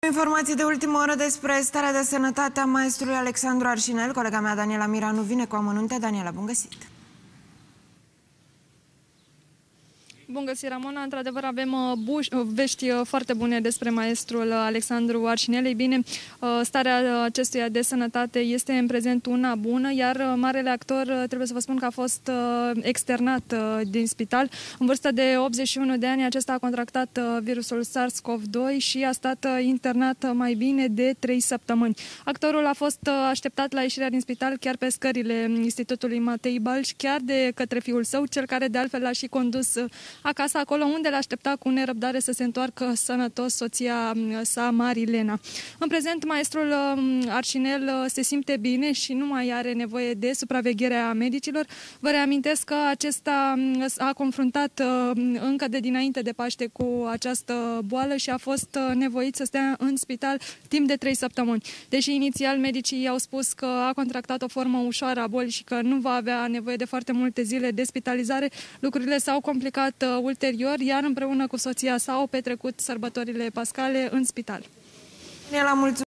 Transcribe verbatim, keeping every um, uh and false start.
Informații de ultimă oră despre starea de sănătate a maestrului Alexandru Arșinel. Colega mea, Daniela Miranu, vine cu amănunte. Daniela, bun găsit! Bun găsit, Ramona! Într-adevăr, avem buș, vești foarte bune despre maestrul Alexandru Arșinel. Ei bine, starea acestuia de sănătate este în prezent una bună, iar marele actor, trebuie să vă spun că a fost externat din spital. În vârstă de optzeci și unu de ani, acesta a contractat virusul SARS-CoV doi și a stat internat mai bine de trei săptămâni. Actorul a fost așteptat la ieșirea din spital chiar pe scările Institutului Matei Balș, chiar de către fiul său, cel care de altfel l-a și condus acasă, acolo unde l-aștepta cu nerăbdare să se întoarcă sănătos soția sa, Marilena. În prezent, maestrul Arșinel se simte bine și nu mai are nevoie de supravegherea medicilor. Vă reamintesc că acesta a confruntat încă de dinainte de Paște cu această boală și a fost nevoit să stea în spital timp de trei săptămâni. Deși inițial medicii i-au spus că a contractat o formă ușoară a bolii și că nu va avea nevoie de foarte multe zile de spitalizare, lucrurile s-au complicat ulterior, iar împreună cu soția sa au petrecut sărbătorile pascale în spital. Daniela, mulțumesc!